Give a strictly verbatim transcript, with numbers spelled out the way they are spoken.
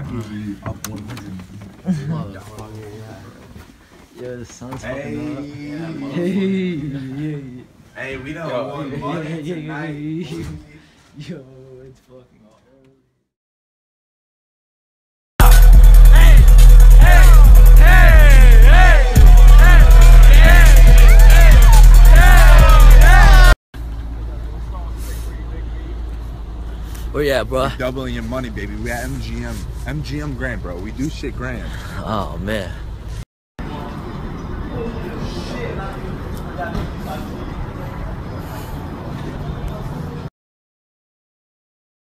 usually up one hundred. Motherfucker, yeah. Yo, the sun's Hey, fucking up. yeah, Hey, yeah, yeah. Hey, we done Yo, won yeah, money yeah, yeah, tonight. yeah, yeah. Yo, it's fucking early. Where you at, bro? We're doubling your money, baby. We at M G M. M G M grand, bro. We do shit grand. Oh, man.